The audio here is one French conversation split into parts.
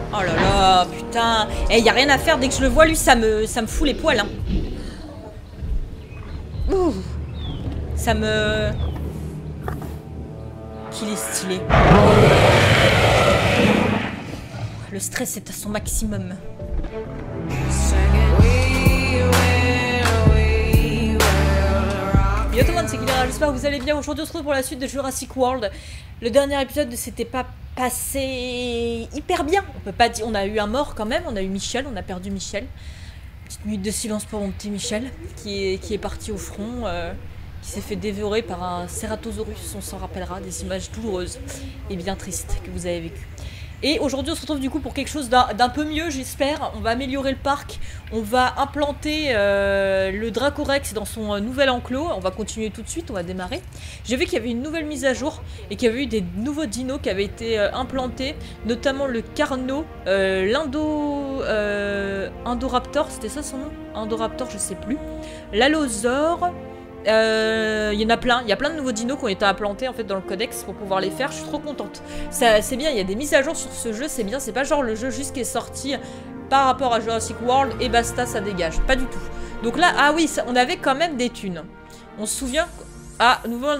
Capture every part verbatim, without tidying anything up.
Oh là là, putain. Eh, y a rien à faire, dès que je le vois, lui, ça me, ça me fout les poils, hein. Ouh. Ça me... Qu'il est stylé. Le stress est à son maximum. Yo tout le monde, c'est Guilherme, j'espère que vous allez bien. Aujourd'hui on se retrouve pour la suite de Jurassic World. Le dernier épisode ne s'était pas passé hyper bien. On peut pas dire, on a eu un mort quand même, on a eu Michel, on a perdu Michel. Petite minute de silence pour mon petit Michel, qui est, qui est parti au front, euh, qui s'est fait dévorer par un Ceratosaurus, on s'en rappellera, des images douloureuses et bien tristes que vous avez vécues. Et aujourd'hui on se retrouve du coup pour quelque chose d'un peu mieux, j'espère. On va améliorer le parc, on va implanter euh, le Dracorex dans son euh, nouvel enclos. On va continuer tout de suite, on va démarrer. J'ai vu qu'il y avait une nouvelle mise à jour et qu'il y avait eu des nouveaux dinos qui avaient été euh, implantés, notamment le Carno, euh, l'Indo... Euh, Indoraptor, c'était ça son nom? Indoraptor, je sais plus. L'Allosaure... Il euh, y en a plein, il y a plein de nouveaux dinos qui ont été implantés en fait dans le codex pour pouvoir les faire, je suis trop contente. C'est bien, il y a des mises à jour sur ce jeu, c'est bien, c'est pas genre le jeu juste qui est sorti par rapport à Jurassic World et basta, ça dégage, pas du tout. Donc là, ah oui, ça, on avait quand même des thunes. On se souvient... Ah, nouveau...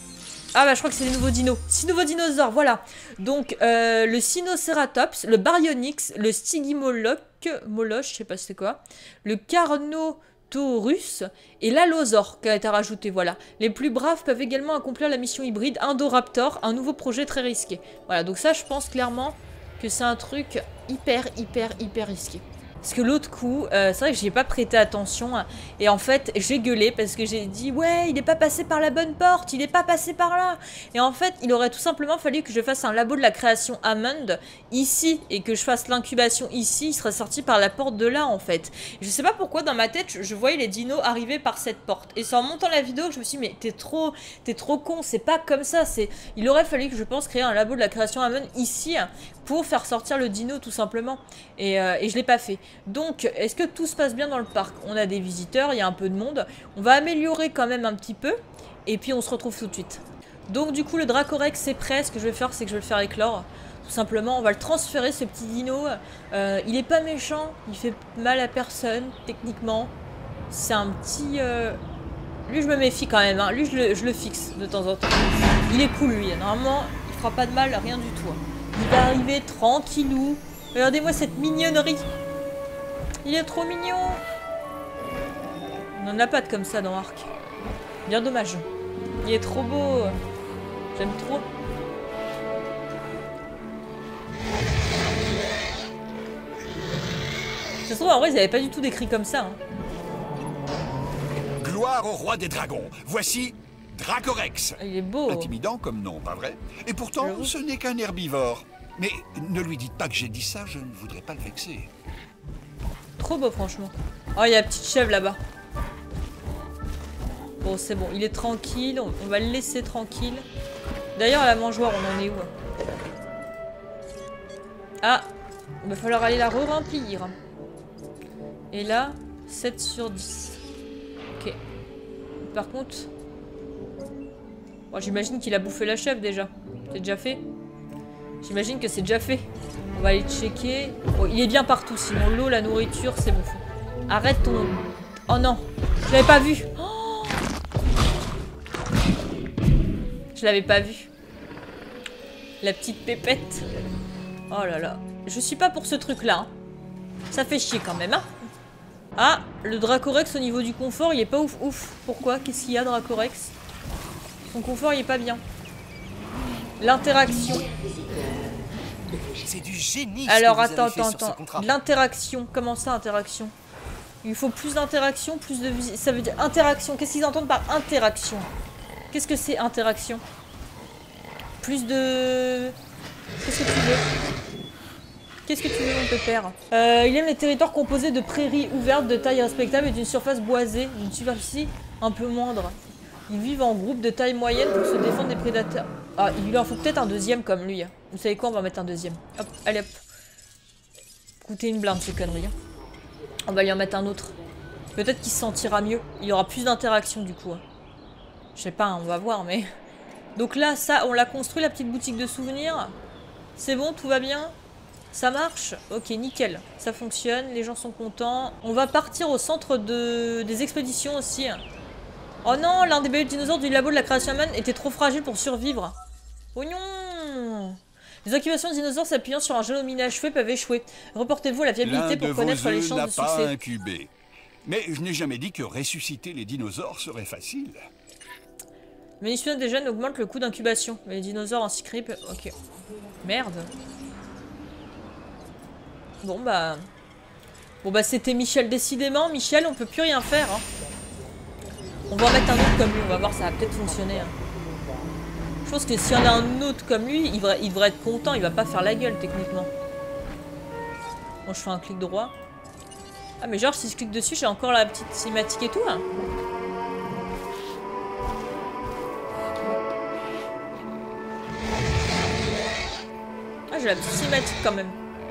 Ah bah je crois que c'est les nouveaux dinos. Six nouveaux dinosaures, voilà. Donc euh, le Sinoceratops, le Baryonyx, le Stygimoloch, Moloch, je sais pas c'est quoi, le Carno... Taurus et l'Allosaure qui a été rajouté, voilà. Les plus braves peuvent également accomplir la mission hybride Indoraptor, un nouveau projet très risqué. Voilà, donc ça je pense clairement que c'est un truc hyper hyper hyper risqué. Parce que l'autre coup, euh, c'est vrai que j'y ai pas prêté attention hein, et en fait j'ai gueulé parce que j'ai dit ouais il est pas passé par la bonne porte, il est pas passé par là. Et en fait il aurait tout simplement fallu que je fasse un labo de la création Hammond ici et que je fasse l'incubation ici, il serait sorti par la porte de là en fait. Je sais pas pourquoi dans ma tête je, je voyais les dinos arriver par cette porte et c'est en montant la vidéo que je me suis dit mais t'es trop, t'es trop con, c'est pas comme ça, c'est, il aurait fallu que je pense créer un labo de la création Hammond ici hein, pour faire sortir le dino tout simplement et, euh, et je l'ai pas fait. Donc, est-ce que tout se passe bien dans le parc? On a des visiteurs, il y a un peu de monde. On va améliorer quand même un petit peu. Et puis, on se retrouve tout de suite. Donc, du coup, le Dracorex, c'est prêt. Ce que je vais faire, c'est que je vais le faire éclore. Tout simplement, on va le transférer, ce petit dino. Euh, il est pas méchant. Il fait mal à personne, techniquement. C'est un petit... Euh... Lui, je me méfie quand même. Hein. Lui, je le, je le fixe de temps en temps. Il est cool, lui. Normalement, il fera pas de mal, rien du tout. Il va arriver tranquillou. Regardez-moi cette mignonnerie. Il est trop mignon. On n'en a pas de comme ça dans Ark. Bien dommage. Il est trop beau. J'aime trop. Ça se trouve, en vrai, ils n'avaient pas du tout décrit comme ça. Hein. Gloire au roi des dragons. Voici Dracorex. Il est beau. Intimidant comme nom, pas vrai? Et pourtant, ce n'est qu'un herbivore. Mais ne lui dites pas que j'ai dit ça, je ne voudrais pas le vexer. Trop beau franchement. Oh il y a la petite chèvre là-bas. Bon c'est bon, il est tranquille, on, on va le laisser tranquille. D'ailleurs à la mangeoire on en est où? Ah, il va falloir aller la re-remplir. Et là, sept sur dix. Ok. Par contre... Bon, j'imagine qu'il a bouffé la chèvre déjà. C'est déjà fait? J'imagine que c'est déjà fait. On va aller checker. Oh, il est bien partout, sinon l'eau, la nourriture, c'est bon. Arrête ton... Oh non, je l'avais pas vu. Oh je l'avais pas vu. La petite pépette. Oh là là. Je suis pas pour ce truc-là. Hein. Ça fait chier quand même. Hein. Ah, le Dracorex au niveau du confort, il est pas ouf ouf. Pourquoi? Qu'est-ce qu'il y a, Dracorex? Son confort, il est pas bien. L'interaction. C'est du génie. Alors attends, attends, attends. L'interaction, comment ça interaction? Il faut plus d'interaction, plus de visite. Ça veut dire interaction. Qu'est-ce qu'ils entendent par interaction? Qu'est-ce que c'est interaction? Plus de... Qu'est-ce que tu veux? Qu'est-ce que tu veux mon pépère? euh, Il aime les territoires composés de prairies ouvertes de taille respectable et d'une surface boisée, d'une superficie un peu moindre. Ils vivent en groupe de taille moyenne pour se défendre des prédateurs. Ah, il lui en faut peut-être un deuxième comme lui. Vous savez quoi, on va mettre un deuxième. Hop, allez hop. Coûtez une blinde ces conneries. On va lui en mettre un autre. Peut-être qu'il se sentira mieux. Il y aura plus d'interaction du coup. Je sais pas, hein, on va voir, mais... Donc là, ça, on l'a construit, la petite boutique de souvenirs. C'est bon, tout va bien. Ça marche? Ok, nickel. Ça fonctionne, les gens sont contents. On va partir au centre de... des expéditions aussi. Oh non, l'un des bébés dinosaures du labo de la création humaine était trop fragile pour survivre. Oh non! Les incubations de dinosaures s'appuyant sur un génome inachevé peuvent échouer. Reportez-vous à la viabilité pour connaître les chances de succès. Pas incubé. Mais je n'ai jamais dit que ressusciter les dinosaures serait facile. Le manipulation des gènes augmente le coût d'incubation. Les dinosaures en cycrip... Ok. Merde. Bon bah... Bon bah c'était Michel. Décidément, Michel, on peut plus rien faire. Hein. On va en mettre un autre comme lui. On va voir, ça va peut-être fonctionner. Hein. Je pense que s'il y en a un autre comme lui, il devrait, il devrait être content. Il va pas faire la gueule, techniquement. Bon, je fais un clic droit. Ah mais genre, si je clique dessus, j'ai encore la petite cinématique et tout. Hein. Ah, j'ai la petite cinématique quand même.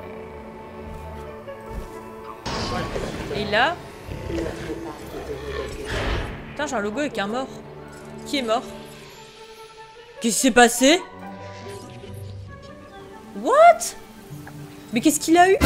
Voilà. Et là... Putain, j'ai un logo avec un mort. Qui est mort? Qu'est-ce qui s'est passé? What? Mais qu'est-ce qu'il a eu?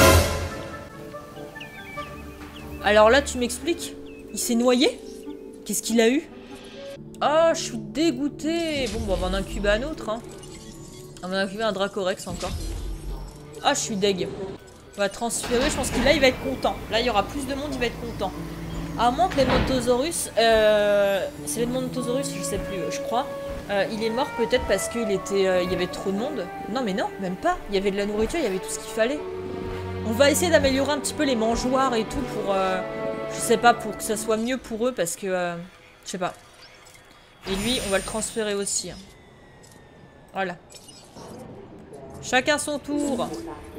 Alors là, tu m'expliques? Il s'est noyé? Qu'est-ce qu'il a eu? Oh, je suis dégoûtée. Bon, bah, on va en incuber un autre. Hein. On va en incuber un Dracorex encore. Ah, je suis deg. On va transférer. Je pense que là, il va être content. Là, il y aura plus de monde, il va être content. À moins que l'Edmontosaurus... Euh, c'est l'Edmontosaurus, je sais plus, je crois. Euh, il est mort peut-être parce qu'il était, euh, il y avait trop de monde. Non, mais non, même pas. Il y avait de la nourriture, il y avait tout ce qu'il fallait. On va essayer d'améliorer un petit peu les mangeoires et tout pour... Euh, je sais pas, pour que ça soit mieux pour eux parce que... Euh, je sais pas. Et lui, on va le transférer aussi. Hein. Voilà. Chacun son tour.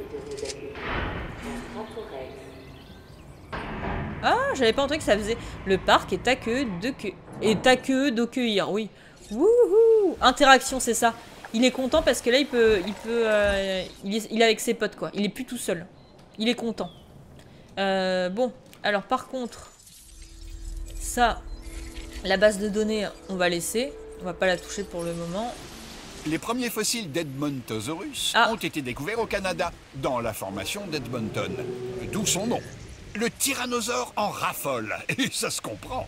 Ah, j'avais pas entendu que ça faisait... Le parc est à queue de queue. Est à queue d'accueillir, oui. Wouhou! Interaction, c'est ça. Il est content parce que là, il peut... Il, peut, euh, il, est, il est avec ses potes, quoi. Il est plus tout seul. Il est content. Euh, bon, alors par contre... Ça, la base de données, on va laisser. On va pas la toucher pour le moment. Les premiers fossiles d'Edmontosaurus ah. ont été découverts au Canada, dans la formation d'Edmonton. D'où son nom. Le tyrannosaure en raffole, et ça se comprend.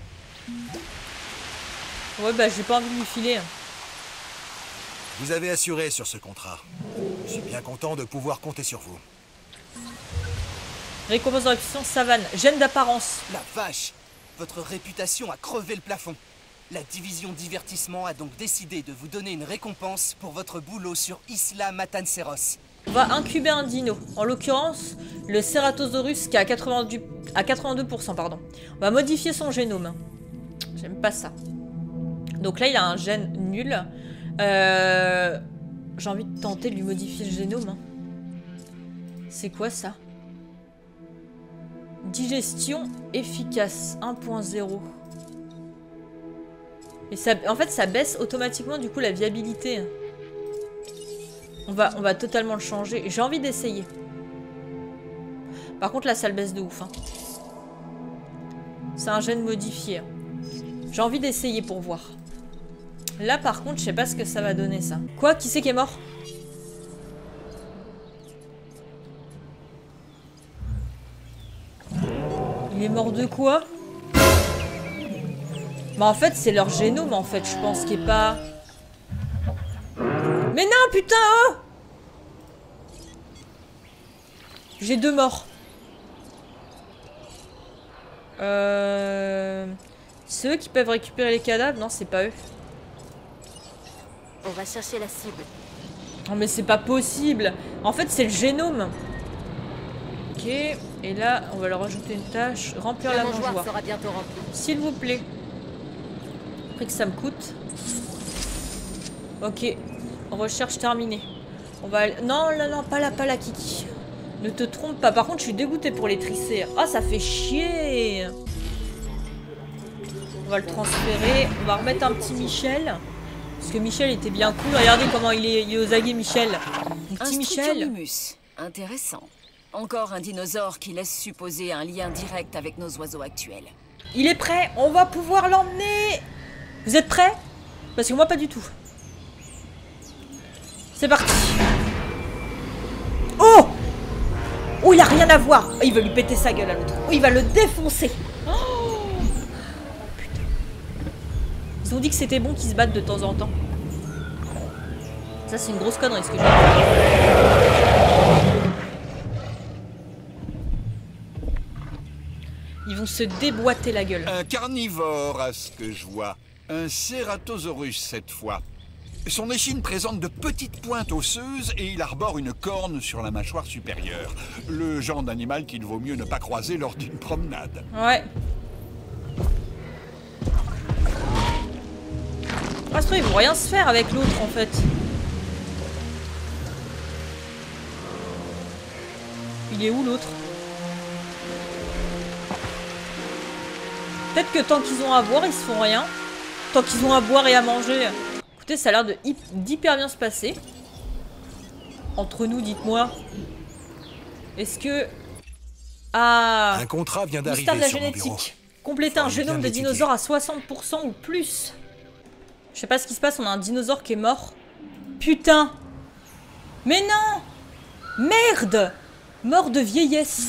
Ouais, bah j'ai pas envie de lui filer. Vous avez assuré sur ce contrat. Je suis bien content de pouvoir compter sur vous. Récompense de réputation savane. Gène d'apparence. La vache! Votre réputation a crevé le plafond. La division divertissement a donc décidé de vous donner une récompense pour votre boulot sur Isla Matanceros. On va incuber un dino. En l'occurrence, le Ceratosaurus qui est à, quatre-vingt-deux, à quatre-vingt-deux pour cent. Pardon. On va modifier son génome. J'aime pas ça. Donc là, il a un gène nul. Euh, J'ai envie de tenter de lui modifier le génome. Hein. C'est quoi ça? Digestion efficace un point zéro. Et ça, en fait, ça baisse automatiquement du coup la viabilité. On va, on va totalement le changer. J'ai envie d'essayer. Par contre, là, ça le baisse de ouf. Hein. C'est un gène modifié. J'ai envie d'essayer pour voir. Là, par contre, je sais pas ce que ça va donner, ça. Quoi? Qui c'est qui est mort? Il est mort de quoi? Bah, en fait, c'est leur génome, en fait, je pense, qui est pas... Mais non, putain, oh! J'ai deux morts. Euh... C'est eux qui peuvent récupérer les cadavres? Non, c'est pas eux. On va chercher la cible. Non, mais c'est pas possible. En fait, c'est le génome. Ok. Et là, on va leur rajouter une tâche. Remplir la mangeoire. Sera bientôt rempli. S'il vous plaît. Après que ça me coûte. Ok. Recherche terminée. On va... Non, non, non, pas là, pas là, Kiki. Ne te trompe pas. Par contre, je suis dégoûtée pour les trisser. Ah, ça fait chier. On va le transférer. On va remettre un petit Michel. Parce que Michel était bien cool. Regardez comment il est, il est aux aguets, Michel. Un petit un Michel. Intéressant. Encore un dinosaure qui laisse supposer un lien direct avec nos oiseaux actuels. Il est prêt. On va pouvoir l'emmener. Vous êtes prêts? Parce que moi, pas du tout. C'est parti. Oh! Oh, il a rien à voir. Oh, il veut lui péter sa gueule à l'autre. Oh, il va le défoncer. Oh, putain. Ils ont dit que c'était bon qu'ils se battent de temps en temps. Ça, c'est une grosse connerie, ce que je veux dire. Ils vont se déboîter la gueule. Un carnivore, à ce que je vois. Un Ceratosaurus, cette fois. Son échine présente de petites pointes osseuses et il arbore une corne sur la mâchoire supérieure. Le genre d'animal qu'il vaut mieux ne pas croiser lors d'une promenade. Ouais. Ah, ce truc, ils vont rien se faire avec l'autre, en fait. Il est où, l'autre? Peut-être que tant qu'ils ont à boire, ils se font rien. Tant qu'ils ont à boire et à manger... Écoutez, ça a l'air de d'hyper bien se passer. Entre nous, dites-moi. Est-ce que... Ah... Un contrat vient d'arriver Mystère de la sur mon bureau. génétique. Compléter un génome de dinosaure à soixante pour cent ou plus. Je sais pas ce qui se passe, on a un dinosaure qui est mort. Putain! Mais non! Merde! Mort de vieillesse.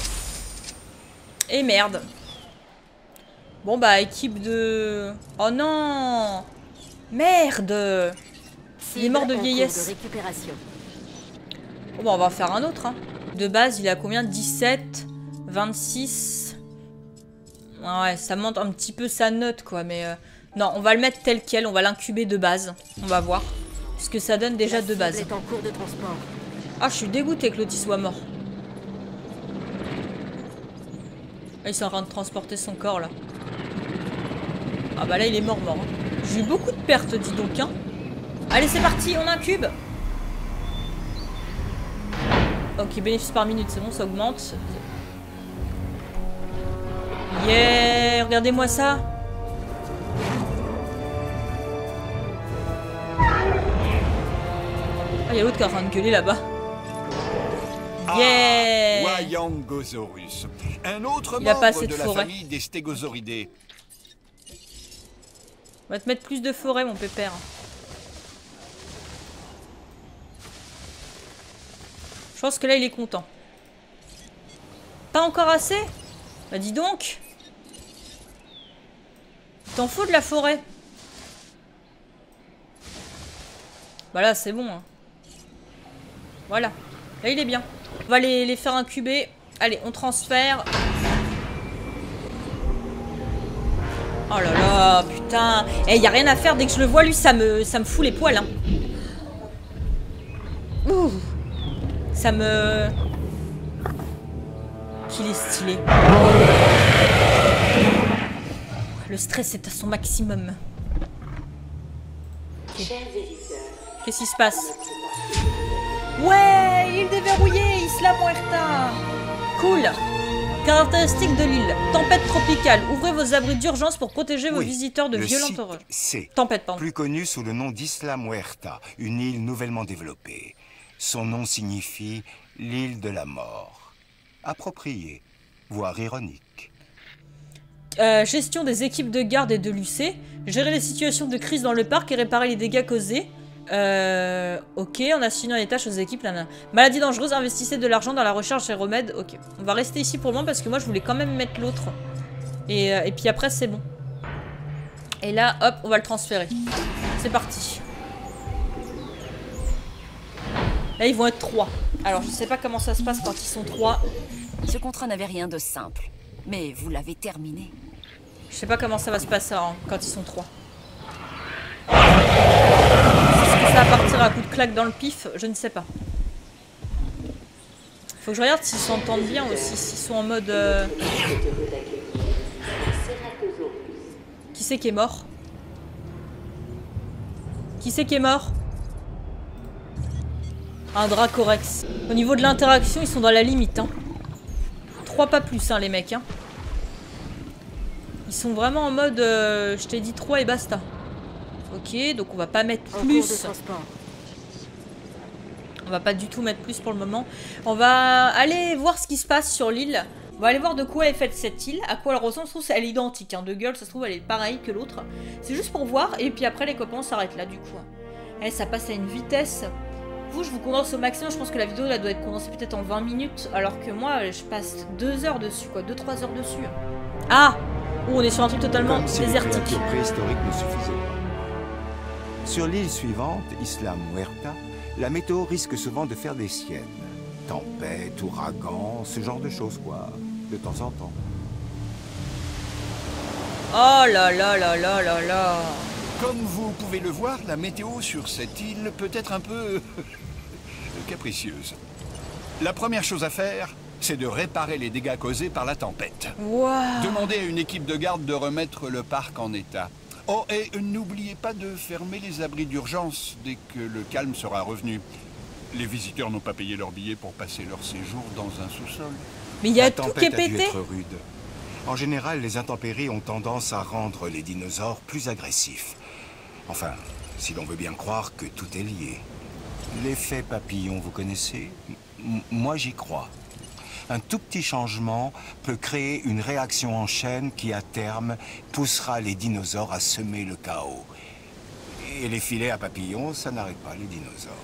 Et merde. Bon bah, équipe de... Oh non! Merde! Il est mort de vieillesse. De récupération. Bon bah, on va faire un autre. Hein. De base, il a combien? dix-sept, vingt-six. Ouais, ça monte un petit peu sa note, quoi. Mais euh, non, on va le mettre tel quel. On va l'incuber de base. On va voir ce que ça donne déjà de base. Est en cours de transport. Ah, je suis dégoûté que l'autre soit mort. Ah, ils sont en train de transporter son corps, là. Ah bah là, il est mort, mort. Hein. J'ai eu beaucoup de pertes, dis donc. Hein. Allez, c'est parti, on incube. Ok, bénéfice par minute, c'est bon, ça augmente. Yeah, regardez-moi ça. Ah, il y a l'autre qui est en train de gueuler là-bas. Yeah. Ah, Wyangosaurus. Un autre Il a pas membre assez de de la forêt. famille des Stégosauridae. On va te mettre plus de forêt, mon pépère. Je pense que là, il est content. Pas encore assez? Bah dis donc. T'en faut de la forêt? Bah là, c'est bon. Hein. Voilà. Là, il est bien. On va les, les faire incuber. Allez, on transfère. Oh là là, putain. Eh, y a rien à faire. Dès que je le vois, lui, ça me, ça me fout les poils. Hein. Ouh. Ça me... Qu'il est stylé. Le stress est à son maximum. Okay. Qu'est-ce qui se passe? Ouais, île déverrouillée, Isla Muerta. Cool. Caractéristiques de l'île. Tempête tropicale. Ouvrez vos abris d'urgence pour protéger vos Oui, visiteurs de le violentes site, horreurs. c'est Tempête, pardon. plus connu sous le nom d'Isla Muerta, une île nouvellement développée. Son nom signifie l'île de la mort. Approprié, voire ironique. Euh, gestion des équipes de garde et de l'U C. Gérer les situations de crise dans le parc et réparer les dégâts causés. Euh, ok, en assignant les tâches aux équipes. Là, là. Maladie dangereuse, investissez de l'argent dans la recherche et remèdes. Ok, on va rester ici pour le moment parce que moi je voulais quand même mettre l'autre. Et, euh, et puis après c'est bon. Et là, hop, on va le transférer. C'est parti. Là, ils vont être trois. Alors, je sais pas comment ça se passe quand ils sont trois. Ce contrat n'avait rien de simple, mais vous l'avez terminé. Je sais pas comment ça va se passer hein, quand ils sont trois. Est-ce que ça va partir à coup de claque dans le pif? Je ne sais pas. Faut que je regarde s'ils s'entendent bien aussi, s'ils sont en mode... Euh... Qui c'est qui est mort? Qui c'est qui est mort? Un Dracorex. Au niveau de l'interaction, ils sont dans la limite. Hein. Trois pas plus, hein, les mecs. Hein. Ils sont vraiment en mode... Euh, je t'ai dit trois et basta. Ok, donc on va pas mettre plus. On va pas du tout mettre plus pour le moment. On va aller voir ce qui se passe sur l'île. On va aller voir de quoi est faite cette île. À quoi elle ressemble. Je trouve qu'elle est identique. Hein. De gueule, ça se trouve, elle est pareille que l'autre. C'est juste pour voir. Et puis après, les copains s'arrêtent là, du coup. Eh, ça passe à une vitesse. Vous, je vous condense au maximum. Je pense que la vidéo là doit être condensée peut-être en vingt minutes. Alors que moi, je passe deux heures dessus, quoi. deux trois heures dessus. Ah! Oh, on est sur un truc totalement Comme si les désertique. créatures préhistoriques ne suffisaient pas. Sur l'île suivante, Isla Muerta, la météo risque souvent de faire des siennes. Tempête, ouragan, ce genre de choses, quoi. De temps en temps. Oh là là là là là là. Comme vous pouvez le voir, la météo sur cette île peut être un peu capricieuse. La première chose à faire, c'est de réparer les dégâts causés par la tempête. Wow. Demandez à une équipe de garde de remettre le parc en état. Oh, et n'oubliez pas de fermer les abris d'urgence dès que le calme sera revenu. Les visiteurs n'ont pas payé leur billet pour passer leur séjour dans un sous-sol. Mais il y a La tout qui est tempête a dû pété. être rude. En général, les intempéries ont tendance à rendre les dinosaures plus agressifs. Enfin, si l'on veut bien croire que tout est lié. L'effet papillon, vous connaissez? M- Moi, j'y crois. Un tout petit changement peut créer une réaction en chaîne qui, à terme, poussera les dinosaures à semer le chaos. Et les filets à papillons, ça n'arrête pas les dinosaures.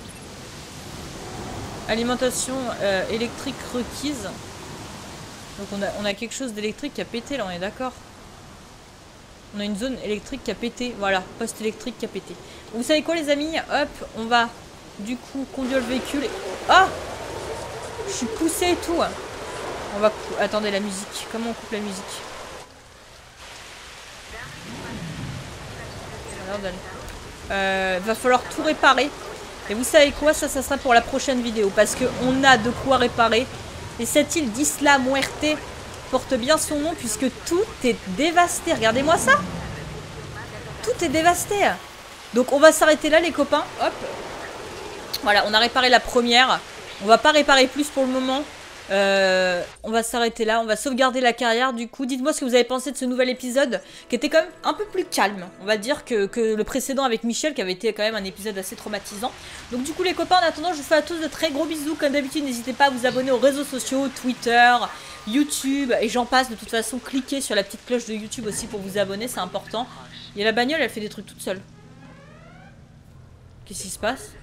Alimentation euh, électrique requise. Donc on a, on a quelque chose d'électrique qui a pété là, on est d'accord? On a une zone électrique qui a pété. Voilà, poste électrique qui a pété. Vous savez quoi les amis? Hop, on va du coup conduire le véhicule. Et... Ah! Je suis poussé et tout. On va... Attendez la musique. Comment on coupe la musique? Euh, va falloir tout réparer. Et vous savez quoi? Ça, ça sera pour la prochaine vidéo. Parce qu'on a de quoi réparer. Et cette île d'Isla Muerte porte bien son nom puisque tout est dévasté. Regardez-moi ça. Tout est dévasté. Donc on va s'arrêter là les copains. Hop. Voilà, on a réparé la première. On va pas réparer plus pour le moment. Euh, on va s'arrêter là. On va sauvegarder la carrière du coup. Dites-moi ce que vous avez pensé de ce nouvel épisode qui était quand même un peu plus calme. On va dire que, que le précédent avec Michel qui avait été quand même un épisode assez traumatisant. Donc du coup les copains, en attendant, je vous fais à tous de très gros bisous. Comme d'habitude, n'hésitez pas à vous abonner aux réseaux sociaux, Twitter, YouTube et j'en passe. De toute façon, cliquez sur la petite cloche de YouTube aussi pour vous abonner, c'est important. Il y a la bagnole, elle fait des trucs toute seule. Qu'est-ce qui se passe?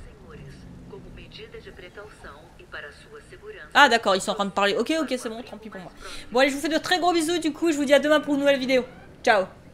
Ah d'accord, ils sont en train de parler. Ok, ok, c'est bon, tant pis pour moi. Bon allez, je vous fais de très gros bisous du coup. Je vous dis à demain pour une nouvelle vidéo. Ciao.